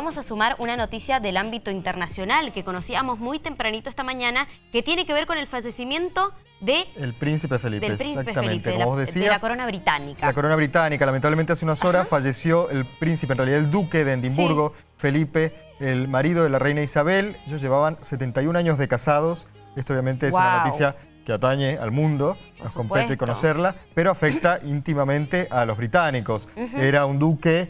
Vamos a sumar una noticia del ámbito internacional que conocíamos muy tempranito esta mañana, que tiene que ver con el fallecimiento el príncipe Felipe, del príncipe exactamente, Felipe, como vos decías, de la corona británica. La corona británica, lamentablemente hace unas horas falleció el príncipe, en realidad el duque de Edimburgo, Felipe, el marido de la reina Isabel. Ellos llevaban 71 años de casados. Esto obviamente es una noticia que atañe al mundo, nos compete conocerla, pero afecta íntimamente a los británicos. Era un duque,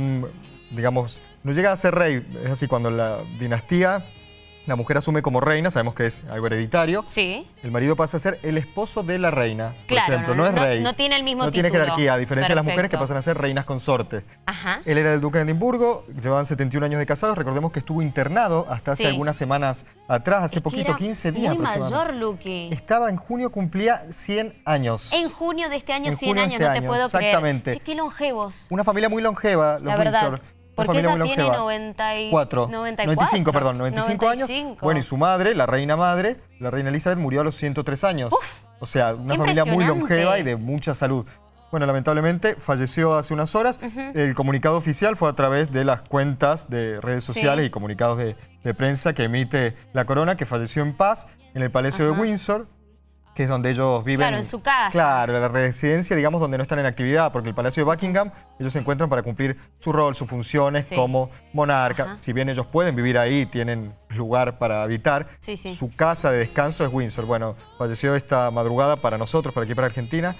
digamos, no llega a ser rey, es así, cuando la dinastía, la mujer asume como reina, sabemos que es algo hereditario. Sí. El marido pasa a ser el esposo de la reina, por ejemplo, no es rey. No tiene el mismo título. No tiene jerarquía, a diferencia de las mujeres que pasan a ser reinas consorte. Él era el duque de Edimburgo, llevaban 71 años de casados, recordemos que estuvo internado hasta hace algunas semanas atrás, hace poquito, 15 días aproximadamente. Muy mayor, Luqui. Estaba en junio, cumplía 100 años. En junio de este año, 100 años, no te puedo creer. Exactamente. Che, qué longevos. Una familia muy longeva, los Windsor. Porque ella tiene 94. 95, perdón, 95 años. Bueno, y su madre, la reina Elizabeth, murió a los 103 años. O sea, una familia muy longeva y de mucha salud. Bueno, lamentablemente falleció hace unas horas. El comunicado oficial fue a través de las cuentas de redes sociales y comunicados de prensa que emite la corona, que falleció en paz en el Palacio de Windsor, que es donde ellos viven. Claro, en su casa. Claro, la residencia, digamos, donde no están en actividad, porque el Palacio de Buckingham, ellos se encuentran para cumplir su rol, sus funciones como monarca. Si bien ellos pueden vivir ahí, tienen lugar para habitar, su casa de descanso es Windsor. Bueno, falleció esta madrugada para nosotros, para aquí, para Argentina,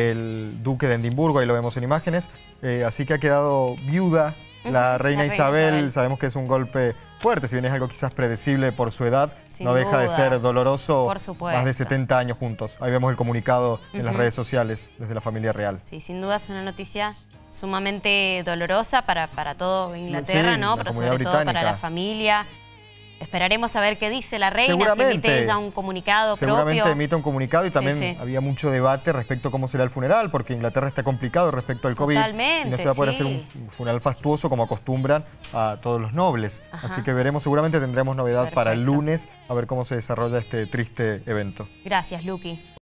el duque de Edimburgo, ahí lo vemos en imágenes, así que ha quedado viuda la reina Isabel. Sabemos que es un golpe fuerte, si bien es algo quizás predecible por su edad, no deja de ser doloroso. Más de 70 años juntos. Ahí vemos el comunicado en las redes sociales desde la familia real. Sí, sin duda es una noticia sumamente dolorosa para todo Inglaterra, ¿no? Pero sobre todo para la familia. Esperaremos a ver qué dice la reina, si emite ella un comunicado Seguramente emite un comunicado y también había mucho debate respecto a cómo será el funeral, porque Inglaterra está complicado respecto al COVID. Y no se va a poder hacer un funeral fastuoso como acostumbran a todos los nobles. Así que veremos, seguramente tendremos novedad para el lunes, a ver cómo se desarrolla este triste evento. Gracias, Luqui.